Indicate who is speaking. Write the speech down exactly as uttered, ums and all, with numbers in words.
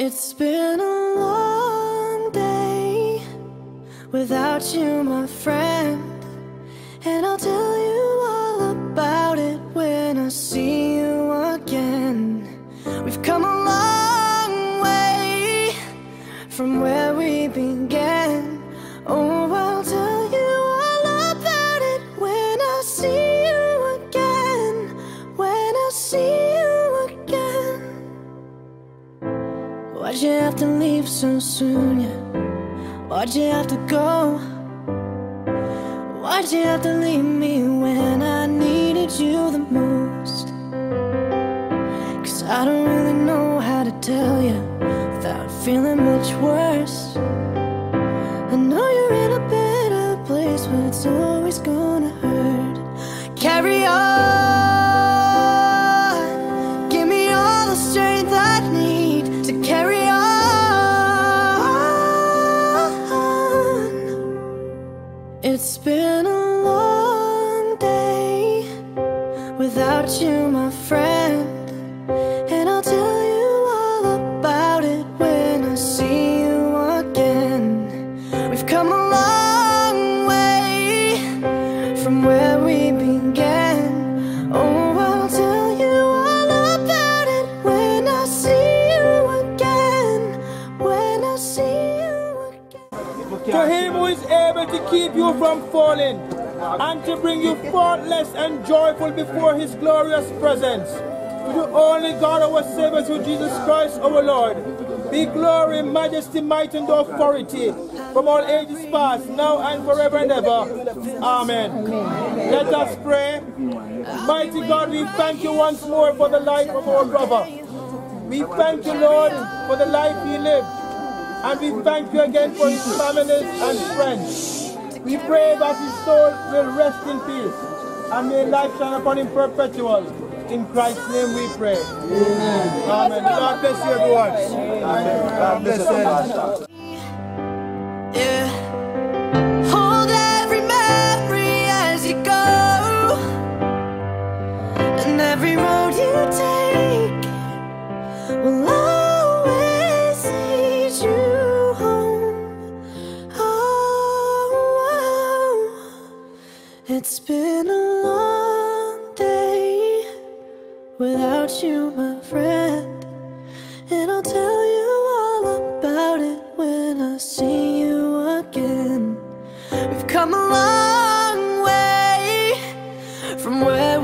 Speaker 1: It's been a long day without you, my friend, and I'll tell you all about it when I see you again. We've come a long way from where we began. Oh, I'll tell you all about it when I see you again. When I see you again. Why'd you have to leave so soon, yeah? Why'd you have to go? Why'd you have to leave me when I needed you the most? Cause I don't really know how to tell you without feeling much worse. I know you're in a better place, but it's always gonna hurt. Carry on, give me all the strength I need to carry on. It's been a long day without you, my friend, and I'll tell you all about it when I see you again. We've come a long way from where we began. Oh, I'll tell you all about it when I see you again. When I see you again.
Speaker 2: To him who is able to keep you from falling and to bring you faultless and joyful before his glorious presence. To the only God our Savior, through Jesus Christ our Lord, be glory, majesty, might, and authority from all ages past, now and forever and ever. Amen. Amen. Let us pray. Mighty God, we thank you once more for the life of our brother. We thank you, Lord, for the life he lived. And we thank you again for his family and friends. We pray that his soul will rest in peace and may life shine upon him perpetual. In Christ's name we pray. Amen. Amen. God bless you, everyone. Amen. God bless you.
Speaker 1: Yeah. Hold every memory as you go, and every road you take will always lead you home. Oh, it's been a long day without you, my friend, and I'll tell you all about it when I see you again. We've come a long way from where